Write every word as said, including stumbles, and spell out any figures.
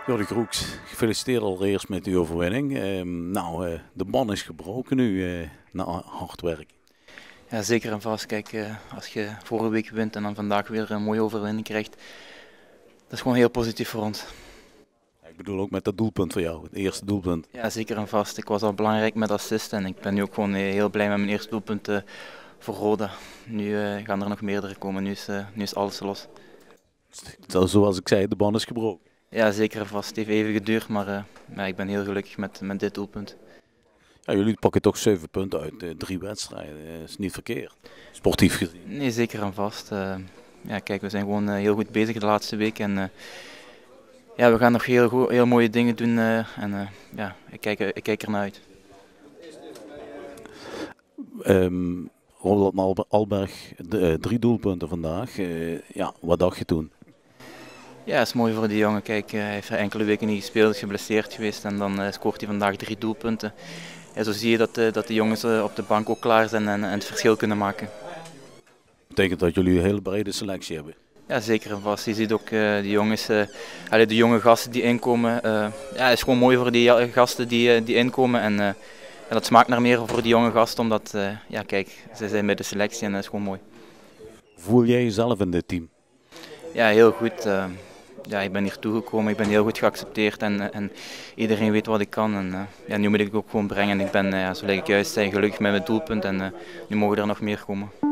Jordi Kroeks, gefeliciteerd allereerst met uw overwinning. Uh, nou, uh, de ban is gebroken nu uh, na hard werk. Ja, zeker en vast. Kijk, uh, als je vorige week wint en dan vandaag weer een mooie overwinning krijgt, dat is gewoon heel positief voor ons. Ik bedoel ook met dat doelpunt voor jou, het eerste doelpunt. Ja, zeker en vast. Ik was al belangrijk met assist en ik ben nu ook gewoon heel blij met mijn eerste doelpunt uh, voor Roda. Nu uh, gaan er nog meerdere komen, nu is, uh, nu is alles los. Zoals ik zei, de ban is gebroken. Ja, zeker en vast. Het heeft even geduurd, maar uh, ja, ik ben heel gelukkig met, met dit doelpunt. Ja, jullie pakken toch zeven punten uit uh, drie wedstrijden, dat is niet verkeerd, sportief gezien. Nee, zeker en vast. Uh, ja, kijk, we zijn gewoon uh, heel goed bezig de laatste week en uh, ja, we gaan nog heel, goed, heel mooie dingen doen uh, en uh, ja, ik kijk, ik kijk er naar uit. Um, Roland Alberg, de, uh, drie doelpunten vandaag. Uh, ja, wat dacht je toen? Ja, het is mooi voor die jongen. Kijk, hij heeft enkele weken niet gespeeld, is geblesseerd geweest en dan uh, scoort hij vandaag drie doelpunten. En zo zie je dat, uh, dat de jongens uh, op de bank ook klaar zijn en, en het verschil kunnen maken. Dat betekent dat jullie een hele brede selectie hebben? Ja, zeker en vast. Je ziet ook uh, die jongens, uh, de jonge gasten die inkomen. Uh, ja, het is gewoon mooi voor die gasten die, uh, die inkomen en, uh, en dat smaakt naar meer voor die jonge gasten, omdat, uh, ja kijk, ze zijn bij de selectie en dat is gewoon mooi. Voel jij jezelf in dit team? Ja, heel goed. Uh, ja, ik ben hier toegekomen, ik ben heel goed geaccepteerd en, en iedereen weet wat ik kan. En, uh, ja, nu moet ik het ook gewoon brengen. Ik ben, uh, zoals ik juist zei, gelukkig met mijn doelpunt en uh, nu mogen er nog meer komen.